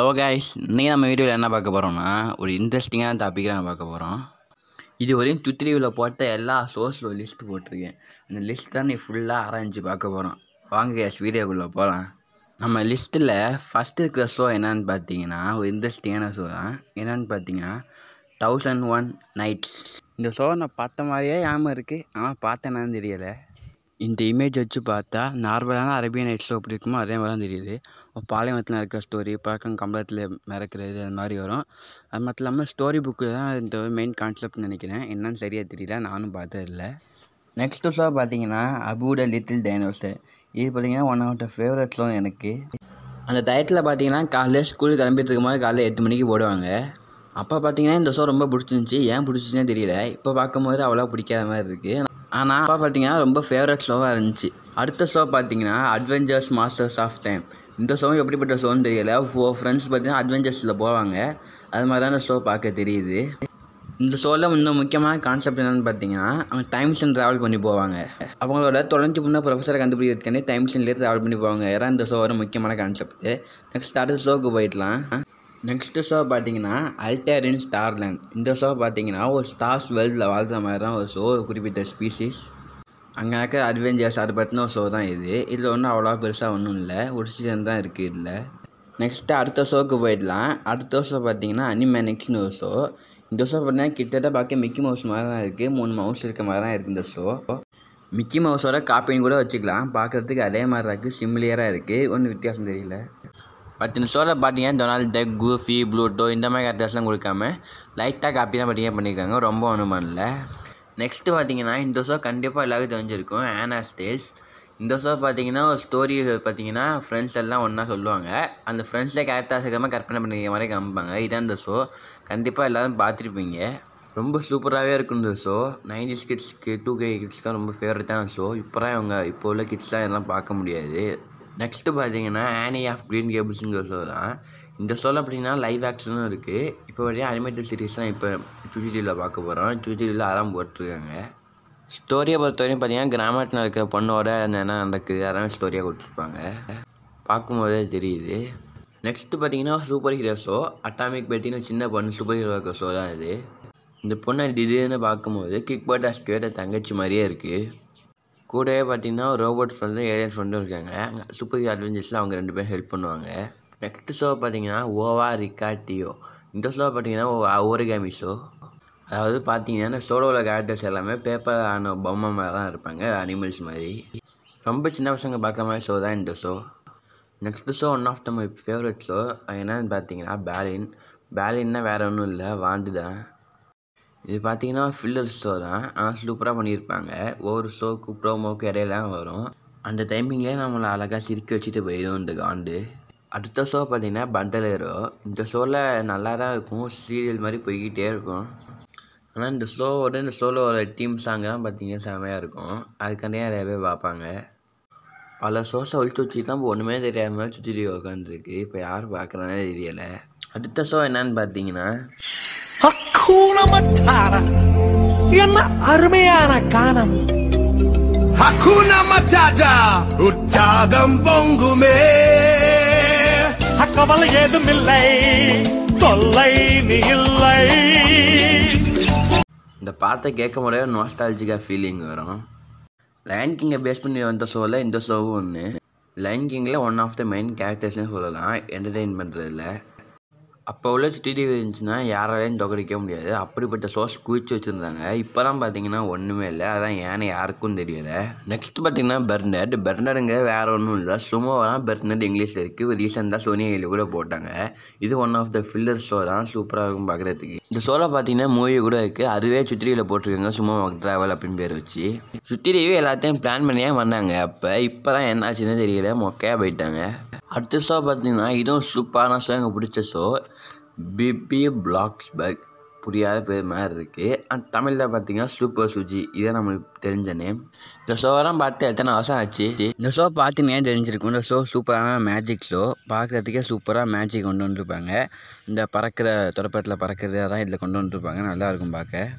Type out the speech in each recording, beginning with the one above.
Hello guys, இன்றைக்கி நம்ம வீடியோவில் என்ன பார்க்க போகிறோம்னா ஒரு இன்ட்ரெஸ்டிங்கான டாப்பிக்கை நம்ம பார்க்க போகிறோம். இது வரையும் சுத்தி டிவியில் போட்ட எல்லா ஷோஸில் ஒரு லிஸ்ட்டு போட்டிருக்கேன். அந்த லிஸ்ட் தான் நீ ஃபுல்லாக ஆராய்ச்சி பார்க்க போகிறோம். வாங்க கைஸ், வீடியோக்குள்ளே போகலாம். நம்ம லிஸ்ட்டில் ஃபஸ்ட்டு இருக்கிற ஷோ என்னன்னு பார்த்தீங்கன்னா ஒரு இன்ட்ரெஸ்டிங்கான ஷோ தான். என்னென்னு பார்த்தீங்கன்னா 1001 நைட்ஸ். இந்த ஷோ நான் பார்த்த மாதிரியே ஞாபகம் இருக்குது, ஆனால் பார்த்தேன்னு தெரியலை. இந்த இமேஜ் வச்சு பார்த்தா நார்மலான அரேபியன் நைட் ஷோ எப்படி இருக்குமோ அதே மாதிரி தான் தெரியுது. பாலைவனத்தில் இருக்கிற ஸ்டோரி பழக்கம் கம்பளத்தில் மிதக்கிறது அது மாதிரி வரும். அது மட்டும் இல்லாமல் ஸ்டோரி புக்கு தான் இந்த மெயின் கான்செப்ட்னு நினைக்கிறேன். என்னன்னு சரியாக தெரியல, நானும் பார்த்ததில்லை. நெக்ஸ்ட்டு ஷோ பார்த்தீங்கன்னா அபுட லிட்டில் டைனோசர். இது பார்த்தீங்கன்னா one of the favourite show எனக்கு. அந்த டயத்தில் பார்த்தீங்கன்னா காலையில் ஸ்கூலுக்கு கிளம்பிட்டு இருக்கும் போது காலையில் 8 மணிக்கு போடுவாங்க. அப்போ பார்த்தீங்கன்னா இந்த ஷோ ரொம்ப பிடிச்சிருந்துச்சி. ஏன் பிடிச்சிச்சுன்னே தெரியல. இப்போ பார்க்கும்போது அவ்வளோ பிடிக்காத மாதிரி இருக்குது. ஆனால் அப்போ பார்த்தீங்கன்னா ரொம்ப ஃபேவரட் ஷோவாக இருந்துச்சு. அடுத்த ஷோ பார்த்தீங்கன்னா அட்வென்ச்சர்ஸ் மாஸ்டர்ஸ் ஆஃப் டைம். இந்த ஷோவும் எப்படிப்பட்ட ஷோன்னு தெரியல. 4 ஃப்ரெண்ட்ஸ் பார்த்தீங்கன்னா அட்வென்ச்சர்ஸில் போவாங்க. அது மாதிரி தான் இந்த ஷோ பார்க்க தெரியுது. இந்த ஷோவில் இன்னும் முக்கியமான கான்செப்ட் என்னென்னு பார்த்தீங்கன்னா அவங்க டைம் மிஷின் ட்ராவல் பண்ணி போவாங்க. அவங்களோட தொலைஞ்சு போன ப்ரொஃபஸரை கண்டுபிடிக்கிறதுக்காண்டி டைம் மிஷின்லேயே ட்ராவல் பண்ணி போவாங்க. ஏன்னா இந்த ஷோவோட முக்கியமான கான்செப்ட். நெக்ஸ்ட் அடுத்த ஷோவுக்கு போயிடலாம். நெக்ஸ்ட்டு ஷோ பார்த்தீங்கன்னா அல்டர் இன் ஸ்டார்லேண்ட். இந்த ஷோ பார்த்தீங்கன்னா ஒரு ஸ்டார்ஸ் வேர்ல்டில் வாழ்கிற மாதிரி தான் ஒரு ஷோ, குறிப்பிட்ட ஸ்பீசிஸ் அங்கே இருக்கிற அட்வென்ச்சர்ஸ் அதை பற்றின ஒரு ஷோ தான் இது. இதில் ஒன்றும் அவ்வளோவா பெருசாக ஒன்றும் இல்லை, ஒரு சீசன் தான் இருக்குது இதில். நெக்ஸ்ட்டு அடுத்த ஷோவுக்கு போயிடலாம். அடுத்த ஷோ பார்த்தீங்கன்னா அனிமேனிக்ஸ்னு ஒரு ஷோ. இந்த ஷோ பார்த்தீங்கன்னா கிட்டத்தட்ட பார்க்க மிக்கி மவுஸ் மாதிரி தான் இருக்குது. 3 மவுஸ் இருக்க மாதிரி தான் இருக்குது இந்த ஷோ. மிக்கி மவுஸோட காப்பின்னு கூட வச்சுக்கலாம். பார்க்குறதுக்கு அதே மாதிரி தான் இருக்குது, சிமிலியராக இருக்குது, ஒன்றும் வித்தியாசம் தெரியல. பட் இந்த ஷோவில் பார்த்தீங்கன்னா டொனால்ட் டக், கூஃபி, ப்ளூட்டோ இந்த மாதிரி கேரக்டர்ஸ்லாம் கொடுக்காம லைட்டாக காப்பி தான் பார்த்தீங்கன்னா பண்ணியிருக்காங்க, ரொம்ப ஒன்றும் பண்ணல. நெக்ஸ்ட்டு பார்த்தீங்கன்னா இந்த ஷோ கண்டிப்பாக எல்லாருக்கும் தெரிஞ்சிருக்கும், ஆனாஸ் டேல்ஸ். இந்த ஷோ பார்த்தீங்கன்னா ஒரு ஸ்டோரி பார்த்தீங்கன்னா ஃப்ரெண்ட்ஸ் எல்லாம் ஒன்றா சொல்லுவாங்க. அந்த ஃப்ரெண்ட்ஸில் கேரக்டர்ஸ் இருக்கிற மாதிரி கற்பனை பண்ணிக்கிற மாதிரி காமிப்பாங்க. இதான் இந்த ஷோ, கண்டிப்பாக எல்லோரும் பார்த்துருப்பீங்க. ரொம்ப சூப்பராகவே இருக்கும் இந்த ஷோ. 90s கிட்ஸ்க்கு 2K கிட்ஸ்க்கு ரொம்ப ஃபேவரட்டான ஷோ. இப்போ உள்ள கிட்ஸ்லாம் இதெல்லாம் பார்க்க முடியாது. நெக்ஸ்ட்டு பார்த்தீங்கன்னா ஆனி ஆஃப் க்ரீன் கேபிள்ஸுங்கிற ஷோ தான். இந்த ஷோவில் பார்த்தீங்கன்னா லைவ் ஆக்ஷனும் இருக்குது. இப்போ வரையும் அனிமேட்டட் சீரிஸ் தான் இப்போ சுத்தி டிவியில் பார்க்க போகிறோம். சுத்தி டிவியில் ஆறாம் போட்டிருக்காங்க. ஸ்டோரியை பொறுத்தவரையும் பார்த்தீங்கன்னா கிராமத்தில் இருக்கிற பொண்ணோட என்ன நடக்குது அதெல்லாம் ஸ்டோரியாக கொடுத்துருப்பாங்க, பார்க்கும்போதே தெரியுது. நெக்ஸ்ட்டு பார்த்தீங்கன்னா சூப்பர் ஹீரோ ஷோ. அட்டாமிக் பெட்டின்னு சின்ன பொண்ணு சூப்பர் ஹீரோ இருக்கிற ஷோ தான் இது. இந்த பொண்ணை திடீர்னு பார்க்கும்போது கிக் பட்டாஸ் கேட்ட தங்கச்சி மாதிரியே இருக்குது. கூடவே பார்த்தீங்கன்னா ரோபோட் ஃப்ரெண்டும் ஏலியன் ஃப்ரெண்டும் இருக்காங்க. சூப்பர் ஹீரோ அட்வென்ச்சர்ஸில் அவங்க 2 பேரும் ஹெல்ப் பண்ணுவாங்க. நெக்ஸ்ட் ஷோ பார்த்தீங்கன்னா ஓவா ரிகாட்டியோ. இந்த ஷோ பார்த்தீங்கன்னா ஓரிகாமி ஷோ. அதாவது பார்த்தீங்கன்னா ஷோவில் கேரக்டர்ஸ் எல்லாமே பேப்பர் ஆன பொம்மை மாதிரி தான் இருப்பாங்க, அனிமல்ஸ் மாதிரி. ரொம்ப சின்ன பசங்க பார்க்குற மாதிரி ஷோ தான் இந்த show. Next show one of the my favourite show என்னென்னு பார்த்தீங்கன்னா பேலின்னா வேறு ஒன்றும் இல்லை, வாண்டு தான். இது பார்த்தீங்கன்னா ஃபில்லர் ஷோ தான், ஆனால் சூப்பராக பண்ணியிருப்பாங்க. ஒவ்வொரு ஷோக்கு ப்ரோமோக்கு இடையெல்லாம் வரும். அந்த டைமிங்லேயே நம்மளை அழகாக சிரிக்க வச்சுட்டு போயிடும் இந்த காண்டு. அடுத்த ஷோ பார்த்தீங்கன்னா பந்தலேரோ. இந்த ஷோவில் நல்லா தான் இருக்கும், சீரியல் மாதிரி போய்கிட்டே இருக்கும். ஆனால் இந்த ஷோவில் ஒரு டீம் சாங்கெல்லாம் பார்த்தீங்கன்னா செமையாக இருக்கும். அதுக்காண்டியே நிறைய பேர் பார்ப்பாங்க. பல ஷோஸை ஒழிச்சு வச்சு தான் இப்போ ஒன்றுமே தெரியாமல் சுற்றி உட்காந்துருக்கு. இப்போ யார் பார்க்குறானே தெரியலை. அடுத்த ஷோ என்னன்னு பார்த்தீங்கன்னா ஹக்கூனா மட்டாரா. என்ன அருமையான கானம். ஹக்கூனா மட்டாட்டா உற்சாகம் பொங்குமே. கவலை ஏதும் இல்லை, தொல்லை நீ இல்லை. இந்த பாட்டை கேட்க முடியாது, நாஸ்டாலஜிக்காக ஃபீலிங் வரும். லயன் கிங்கை பேஸ் பண்ணி வந்த ஷோவில் இந்த ஷோவும் ஒன்று. லயன் கிங்கில் ஒன் ஆஃப் த மெயின் கேரக்டர்ஸ்னு சொல்லலாம், என்டர்டெயின் பண்ணுறதில்ல. அப்போ உள்ள சுத்தி டிவி இருந்துச்சுன்னா யாராலையும் தோக்கடிக்க முடியாது, அப்படிப்பட்ட ஷோஸ் குவிச்சு வச்சுருந்தாங்க. இப்போலாம் பார்த்தீங்கன்னா ஒன்றுமே இல்லை, அதான் ஏன்னு யாருக்கும் தெரியலை. நெக்ஸ்ட் பார்த்தீங்கன்னா பெர்னடுங்க வேறு ஒன்றும் இல்லை, சுமோவெல்லாம் பெர்னட் இங்கிலீஷில் இருக்குது. ரீசெண்டாக சோனி ஐயில் கூட போட்டாங்க. இது one of the filler show தான், சூப்பராக இருக்கும் பார்க்குறதுக்கு. இந்த ஷோவில் பார்த்தீங்கன்னா மூவி கூட இருக்குது, அதுவே சுத்தி டிவியில் போட்டிருக்காங்க, சுமோ ட்ராவல் அப்படின்னு பேர் வச்சு. சுத்தி டிவி எல்லாத்தையும் பிளான் பண்ணியே வந்தாங்க. இப்போ தான் என்னாச்சுன்னு தெரியல, மொக்கையாக போயிட்டாங்க. அடுத்த ஷோ பார்த்தீங்கன்னா இதுவும் சூப்பரான ஷோ, எனக்கு பிடிச்ச ஷோ, பிபி பிளாக்ஸ்பர்க். புரியாத பேர் மாதிரி இருக்குது. அண்ட் தமிழில் பார்த்தீங்கன்னா சூப்பர் சுஜி, இதே நம்மளுக்கு தெரிஞ்ச நேம். இந்த ஷோவெல்லாம் பார்த்து எத்தனை வருஷம் ஆச்சு. இந்த ஷோ பார்த்தீங்கன்னா தெரிஞ்சிருக்கும். இந்த ஷோ சூப்பரான மேஜிக் ஷோ, பார்க்குறதுக்கே சூப்பராக மேஜிக் கொண்டு வந்துருப்பாங்க. இந்த பறக்கிற தொடப்பத்தில் பறக்கிறது அதான் இதில் கொண்டு வந்துருப்பாங்க, நல்லாயிருக்கும் பார்க்க.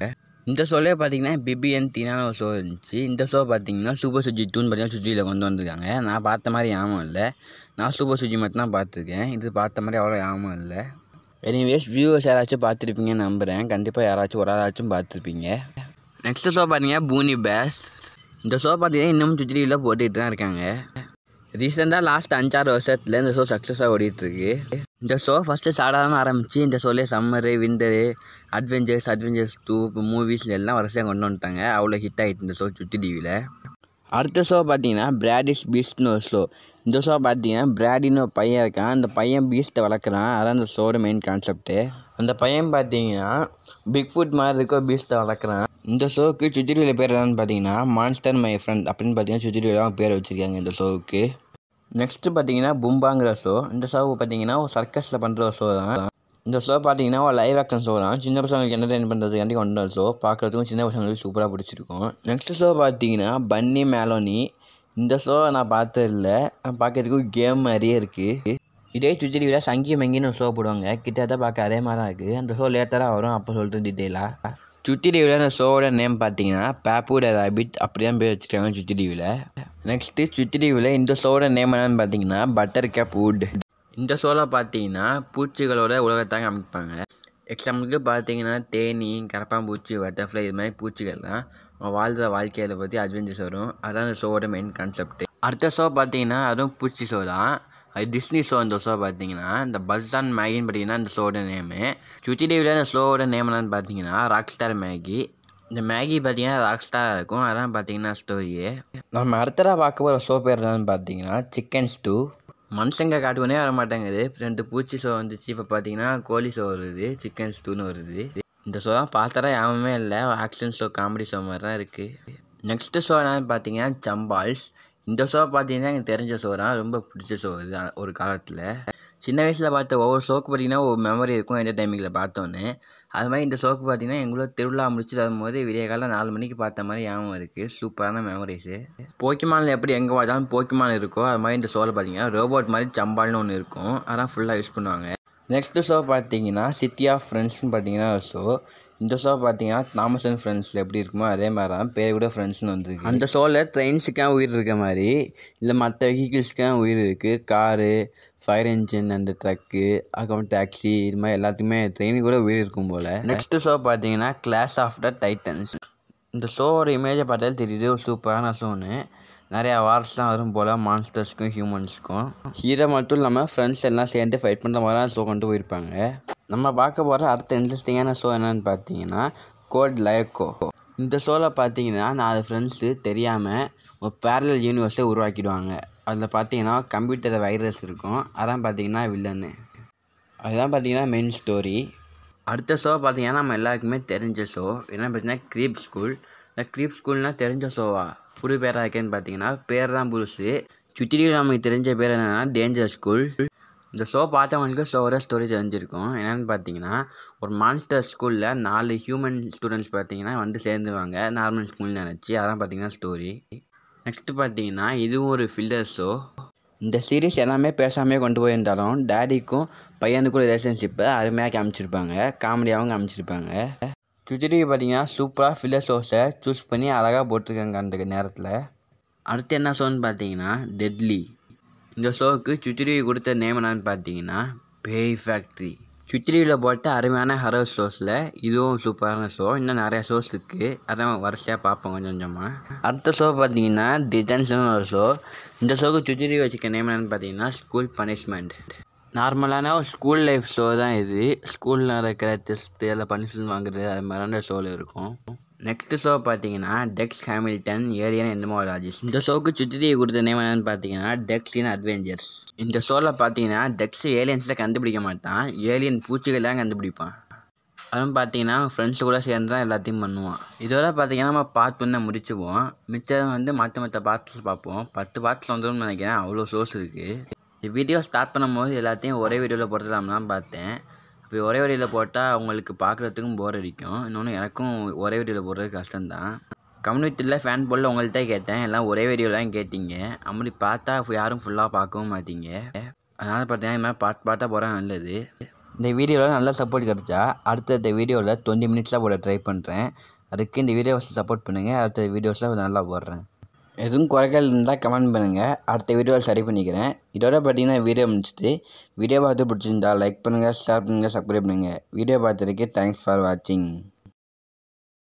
இந்த ஷோலே பார்த்தீங்கன்னா பிபிஎன் டீனான ஒரு ஷோ இருந்துச்சு. இந்த ஷோ பார்த்தீங்கன்னா சூப்பர் சுஜி 2ன்னு பார்த்தீங்கன்னா சுஜியில் கொண்டு வந்திருக்காங்க. நான் பார்த்த மாதிரி ஞாபகம் இல்லை. நான் சூப்பர் சுஜி மட்டும் தான் பார்த்துருக்கேன். இது பார்த்த மாதிரி அவ்வளோ ஞாபகம் இல்லை. எனிவேஸ் வியூவர்ஸ் யாராச்சும் பார்த்துருப்பீங்கன்னு நம்புகிறேன். கண்டிப்பாக யாராச்சும் ஒரு ஆளாச்சும் பார்த்துருப்பீங்க. நெக்ஸ்ட் ஷோ பார்த்தீங்கன்னா பூனி பேஸ். இந்த ஷோ பார்த்தீங்கன்னா இன்னமும் சுஜி டிவியில் போட்டுக்கிட்டு தான் இருக்காங்க. ரீசெண்டாக லாஸ்ட் 5-6 வருஷத்தில் இந்த ஷோ சக்ஸஸாக ஓடிட்டுருக்கு. இந்த ஷோ ஃபஸ்ட்டு சாதாரணமாக ஆரம்பித்து இந்த ஷோலேயே சம்மரு, விண்டரு, அட்வென்ச்சர்ஸ் 2 இப்போ மூவிஸில் எல்லாம் வரிசையாக கொண்டு வந்துட்டாங்க. அவ்வளோ ஹிட் ஆகிட்டு இந்த ஷோ சுட்டி டிவியில். அடுத்த ஷோ பார்த்தீங்கன்னா பிராடிஸ் பீஸ்ட்னு ஒரு ஷோ. இந்த ஷோ பார்த்தீங்கன்னா பிராடின்னு ஒரு பையன் இருக்கான். அந்த பையன் பீஸ்ட்டை வளர்க்குறான். அதான் இந்த ஷோட மெயின் கான்செப்ட்டு. அந்த பையன் பார்த்தீங்கன்னா பிக் ஃபுட் மாதிரி இருக்க பீஸ்ட்டை வளர்க்குறான். இந்த ஷோவுக்கு சுட்டி டிவியில் பேர் என்னன்னு பார்த்தீங்கன்னா மான்ஸ்டர் மை ஃப்ரெண்ட் அப்படின்னு பார்த்தீங்கன்னா சுட்டி டிவியில் பேர் வச்சுருக்காங்க இந்த ஷோவுக்கு. நெக்ஸ்ட்டு பார்த்தீங்கன்னா பும்பாங்கிற ஷோ. இந்த ஷோ பார்த்தீங்கன்னா ஒரு சர்க்கஸில் பண்ணுற ஒரு ஷோ தான். இந்த ஷோ பார்த்தீங்கன்னா ஒரு லைவ் ஆக்ஷன் ஷோ தான். சின்ன பசங்களுக்கு என்டர்டெயின் பண்ணுறதுக்காண்டி கொண்டு வர ஷோ. பார்க்குறதுக்கும் சின்ன பசங்களுக்கு சூப்பராக பிடிச்சிருக்கும். நெக்ஸ்ட் ஷோ பார்த்தீங்கன்னா பன்னி மேலோனி. இந்த ஷோ நான் பார்த்ததில்லை. பார்க்கறதுக்கும் கேம் மாதிரியே இருக்குது. இதே சுட்டி டிவியில் சங்கி மங்கின்னு ஒரு ஷோ போடுவாங்க. கிட்டத்தட்ட பார்க்க அதே மாதிரி தான் இருக்குது. அந்த ஷோ லேட்டராக வரும். அப்போ சொல்லிட்டு டீட்டெயிலாக சுட்டி டிவியில் அந்த ஷோவோட நேம் பார்த்தீங்கன்னா பாப்பு த ராபிட் அப்படி தான் பேர் வச்சுருக்காங்க சுட்டி டிவியில். நெக்ஸ்ட்டு சுட்டி டிவியில் இந்த ஷோவோட நேம் என்னன்னு பார்த்தீங்கன்னா பட்டர் கேப் வுட். இந்த ஷோவில் பார்த்தீங்கன்னா பூச்சிகளோட உலகத்தான் காமிப்பாங்க. எக்ஸாம்பிளுக்கு பார்த்தீங்கன்னா தேனி, கரப்பாம்பூச்சி, பட்டர்ஃப்ளை இது மாதிரி பூச்சிகள் தான் வாழ்கிற வாழ்க்கையில் பற்றி அட்வென்ச்சர்ஸ் வரும். அதுதான் இந்த ஷோவோட மெயின் கான்செப்ட். அடுத்த ஷோ பார்த்தீங்கன்னா அதுவும் பூச்சி ஷோ தான். அது டிஸ்னி ஷோ. இந்த ஷோ பார்த்தீங்கன்னா இந்த பஸ் அண்ட் மேகின்னு பார்த்தீங்கன்னா இந்த ஷோவோட நேமு. சுட்டி டிவியில் இந்த ஷோவோட நேம் என்னன்னு பார்த்தீங்கன்னா ராக் ஸ்டார் மேகி. இந்த மேகி பார்த்தீங்கன்னா ராக் ஸ்டாராக இருக்கும். அதான் பார்த்தீங்கன்னா ஸ்டோரியே. நம்ம அடுத்ததாக பார்க்க போகிற ஷோ பேர் என்னன்னு பார்த்தீங்கன்னா சிக்கன் ஸ்டூ. மனுஷங்க காட்டுவனே வர மாட்டேங்குது. 2 பூச்சி ஷோ வந்துச்சு. இப்போ பார்த்தீங்கன்னா கோழி ஷோ வருது, சிக்கன் ஸ்டூன்னு வருது. இந்த ஷோ தான் பார்த்தா யாருமே இல்லை. ஆக்ஷன் ஷோ, காமெடி ஷோ மாதிரி தான் இருக்குது. நெக்ஸ்ட்டு ஷோ என்னன்னு பார்த்தீங்கன்னா ஜம்பால்ஸ். இந்த ஷோ பார்த்தீங்கன்னா எனக்கு தெரிஞ்ச ஷோ தான். ரொம்ப பிடிச்ச ஷோ இது. ஒரு காலத்தில் சின்ன வயசில் பார்த்த ஒவ்வொரு ஷோக்கு பார்த்தீங்கன்னா ஒரு மெமரி இருக்கும் என்டர்டைமிங்கில் பார்த்தோன்னே. அது மாதிரி இந்த ஷோக்கு பார்த்தீங்கன்னா எங்களோட திருவிழா முடிச்சு வரும்போது விடிய காலையில் 4 மணிக்கு பார்த்த மாதிரி ஞாபகம் இருக்குது. சூப்பரான மெமரிஸு. போக்கிமானில் எப்படி எங்கே பார்த்தாலும் போக்கிமான் இருக்கோ அது மாதிரி இந்த ஷோவில் பார்த்தீங்கன்னா ரோபோட் மாதிரி ஜம்பால்னு ஒன்று இருக்கும். அதான் ஃபுல்லாக யூஸ் பண்ணுவாங்க. நெக்ஸ்ட்டு ஷோ பார்த்தீங்கன்னா சிட்டி ஆஃப் ஃப்ரெண்ட்ஸ்னு பார்த்தீங்கன்னா ஒரு ஷோ. இந்த ஷோ பார்த்தீங்கன்னா தாமஸ் அண்ட் ஃப்ரெண்ட்ஸில் எப்படி இருக்குமோ அதே மாதிரி தான் பேர் கூட ஃப்ரெண்ட்ஸ்னு வந்துருக்கு. அந்த ஷோவில் ட்ரெயின்ஸுக்காக உயிர் இருக்க மாதிரி இல்லை மற்ற வெஹிக்கிள்ஸ்க்காக உயிர் இருக்குது. காரு, ஃபயர் இன்ஜின், அந்த ட்ரக்கு, அதுக்கப்புறம் டாக்ஸி இது மாதிரி எல்லாத்துக்குமே ட்ரெயினுக்கு கூட உயிர் இருக்கும் போல். நெக்ஸ்ட்டு ஷோ பார்த்தீங்கன்னா கிளாஷ் ஆஃப் த டைட்டன்ஸ். இந்த ஷோவோட இமேஜை பார்த்தாலே தெரியுது ஒரு சூப்பரான ஷோன்னு. நிறையா வார்ஸ்லாம் வரும் போல் மான்ஸ்டர்ஸ்க்கும் ஹியூமன்ஸுக்கும். ஹீரோ மட்டும் இல்லாமல் ஃப்ரெண்ட்ஸ் எல்லாம் சேர்ந்து ஃபைட் பண்ணுற மாதிரி தான் ஷோ கொண்டு போயிருப்பாங்க. நம்ம பார்க்க போகிற அடுத்த இன்ட்ரெஸ்டிங்கான ஷோ என்னென்னு பார்த்தீங்கன்னா கோட் லைக்கோ. இந்த ஷோவில் பார்த்தீங்கன்னா 4 ஃப்ரெண்ட்ஸு தெரியாமல் ஒரு பேரலல் யூனிவர்ஸை உருவாக்கிடுவாங்க. அதில் பார்த்தீங்கன்னா கம்ப்யூட்டர் வைரஸ் இருக்கும். அதான் பார்த்தீங்கன்னா வில்லன்னு. அதுதான் பார்த்தீங்கன்னா மெயின் ஸ்டோரி. அடுத்த ஷோ பார்த்தீங்கன்னா நம்ம எல்லாருக்குமே தெரிஞ்ச ஷோ என்ன பார்த்தீங்கன்னா க்ரீப் ஸ்கூல். இந்த க்ரீப் ஸ்கூல்னால் தெரிஞ்ச ஷோவா புது பேராக இருக்கேன்னு பார்த்தீங்கன்னா பேர் தான் புதுசு. சுற்றிலும் நமக்கு தெரிஞ்ச பேர் என்னென்னா டேஞ்சர் ஸ்கூல். இந்த ஷோ பார்த்தவங்களுக்கு ஷோவோட ஸ்டோரி தெரிஞ்சிருக்கும். என்னென்னு பார்த்தீங்கன்னா ஒரு மான்ஸ்டர் ஸ்கூலில் 4 ஹியூமன் ஸ்டூடெண்ட்ஸ் பார்த்தீங்கன்னா வந்து சேர்ந்துருவாங்க நார்மல் ஸ்கூல்னு நினச்சி. அதான் பார்த்தீங்கன்னா ஸ்டோரி. நெக்ஸ்ட்டு பார்த்தீங்கன்னா இதுவும் ஒரு ஃபில்லர் ஷோ. இந்த சீரீஸ் எல்லாமே பேசாமே கொண்டு போயிருந்தாலும் டேடிக்கும் பையனுக்கும் ரிலேஷன்ஷிப்பை அருமையாக காமிச்சிருப்பாங்க. காமெடியாகவும் காமிச்சிருப்பாங்க. சுற்றி பார்த்தீங்கன்னா சூப்பராக ஃபில்லர் ஷோஸை சூஸ் பண்ணி அழகாக போட்டிருக்காங்க அந்த நேரத்தில். அடுத்து என்ன ஷோன்னு பார்த்தீங்கன்னா டெட்லி. இந்த ஷோவுக்கு சுற்றி கொடுத்த நேம் என்னன்னு பார்த்தீங்கன்னா பேய் ஃபேக்ட்ரி. சுற்றியில் போட்ட அருமையான ஹரர் ஷோஸில் இதுவும் சூப்பரான ஷோ. இன்னும் நிறையா ஷோஸ் இருக்குது. அதான் வரிசையாக பார்ப்போம் கொஞ்சம் கொஞ்சமாக. அடுத்த ஷோ பார்த்தீங்கன்னா டிடென்ஷன் ஒரு ஷோ. இந்த ஷோவுக்கு சுற்றி வச்சுக்க நேம் என்னன்னு பார்த்தீங்கன்னா ஸ்கூல் பனிஷ்மெண்ட். நார்மலான ஒரு ஸ்கூல் லைஃப் ஷோ தான் இது. ஸ்கூலில் இருக்கிற டெஸ்ட்டு அதில் பனிஷ்மெண்ட் வாங்குறது அது மாதிரியான ஷோவில் இருக்கும். நெக்ஸ்ட்டு ஷோ பார்த்தீங்கன்னா டெக்ஸ் ஹாமில்டன் ஏலியன் என்டமாலஜிஸ்ட். இந்த ஷோவுக்கு சுற்றி கொடுத்த நேம் என்னன்னு பார்த்தீங்கன்னா டெக்ஸ் இன் அட்வென்ச்சர்ஸ். இந்த ஷோவில் பார்த்தீங்கன்னா டெக்ஸ் ஏலியன்ஸில் கண்டுபிடிக்க மாட்டான். ஏலியன் பூச்சிகள் தான் கண்டுபிடிப்பான். அதுவும் பார்த்தீங்கன்னா ஃப்ரெண்ட்ஸு கூட சேர்ந்து தான் எல்லாத்தையும் பண்ணுவான். இதோட பார்த்தீங்கன்னா நம்ம பார்ட் 1 முடிச்சுவோம். மிச்சம் வந்து மற்ற பார்ட்ஸ் பார்ப்போம். 10 பார்ட்ஸ் வந்துடும் நினைக்கிறேன். அவ்வளோ ஷோஸ் இருக்குது. இந்த வீடியோ ஸ்டார்ட் பண்ணும்போது எல்லாத்தையும் ஒரே வீடியோவில் போட்டுடலாம்லாம் பார்த்தேன். இப்போ ஒரே வீடியோவில் போட்டால் அவங்களுக்கு பார்க்குறதுக்கும் போர் அடிக்கும். இன்னொன்று எனக்கும் ஒரே வீடியோவில் போடுறது கஷ்டம்தான். கம்யூனிட்டியில் ஃபேன் போல் உங்கள்கிட்ட கேட்டேன். எல்லாம் ஒரே வீடியோலாம் கேட்டிங்க. அப்படி பார்த்தா யாரும் ஃபுல்லாக பார்க்கவும் மாட்டீங்க. அதனால் பார்த்தீங்கன்னா இது மாதிரி பார்த்தா போகிறேன் நல்லது. இந்த வீடியோவில் நல்ல சப்போர்ட் கிடச்சா அடுத்த வீடியோவில் 20 மினிட்ஸில் போட ட்ரை பண்ணுறேன். அதுக்கு இந்த வீடியோஸை சப்போர்ட் பண்ணுங்கள். அடுத்த வீடியோஸில் நல்லா போடுறேன். எதுவும் குறைகள் இருந்தால் கமெண்ட் பண்ணுங்கள். அடுத்த வீடியோவில் சரி பண்ணிக்கிறேன். இதோட பார்த்தீங்கன்னா வீடியோ முடிச்சுட்டு வீடியோ பார்த்து பிடிச்சிருந்தா லைக் பண்ணுங்கள், ஷேர் பண்ணுங்கள், சப்ஸ்கிரைப் பண்ணுங்கள். வீடியோ பார்த்ததுக்கு தேங்க்ஸ் ஃபார் வாட்சிங்.